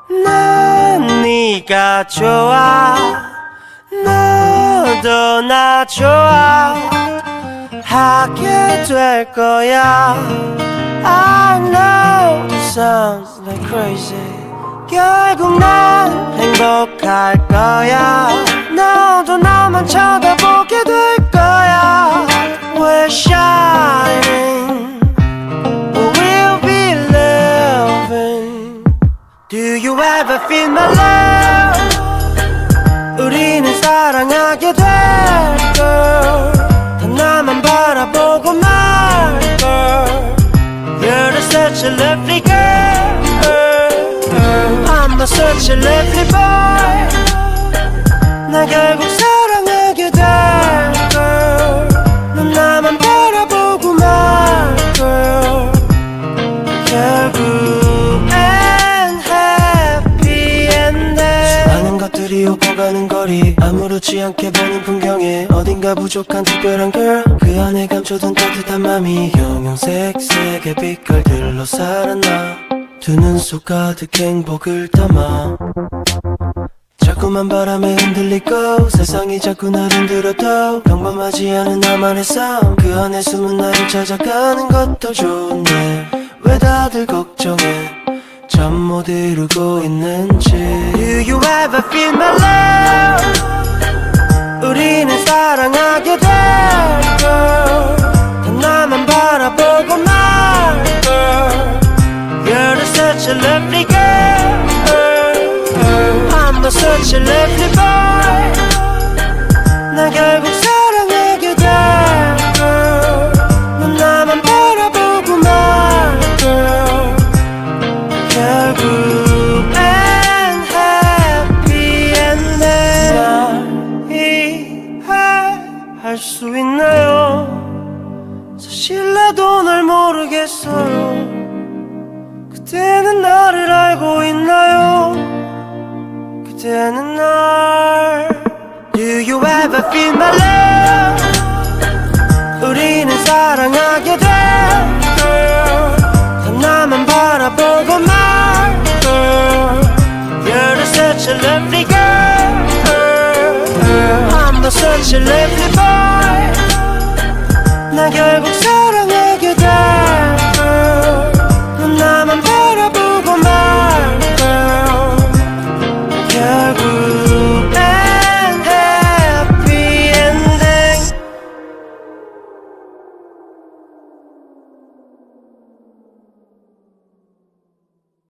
난 네가 좋아 너도 나 좋아하게 될 거야 I know this sounds like crazy 결국 난 행복할 거야 너도 나만 쳐다보게 될 거야 We're shining We'll be loving Do you ever feel my love 우리는 사랑하게 될걸 단 나만 바라보고 말걸 You're such a lovely girl I'm such a lovely boy 나 결국 사랑하게 될걸 넌 나만 바라보고 말걸 결국엔 happy ending 수많은 것들이 오고 가는 거리 아무렇지 않게 보는 풍경에 어딘가 부족한 특별한 girl 그 안에 감춰둔 따뜻한 맘이 형형색색의 빛깔들로 살았나 두 눈 속 가득 행복을 담아 자꾸만 바람에 흔들리고 세상이 자꾸 날 흔들어도 평범하지 않은 나만의 삶 그 안에 숨은 나를 찾아가는 것도 좋은데 왜 다들 걱정해 잠 못 이루고 있는지 Do you ever feel my love 우리는 사랑하게 될걸 단 나만 바라보고 말걸 You're such a lovely girl I'm such a lovely boy 나 결국 사랑하게 될걸 넌 나만 바라보고 말걸 결국엔 happy ending 날 이해할 수 있나요 사실 나도 널 모르겠어요 그대는 나를 알고 있나요 그대는 날 Do you ever feel my love 우리는 사랑하게 될걸 단 나만 바라보고 말걸 You're such a lovely girl I'm such a lovely boy 나 결국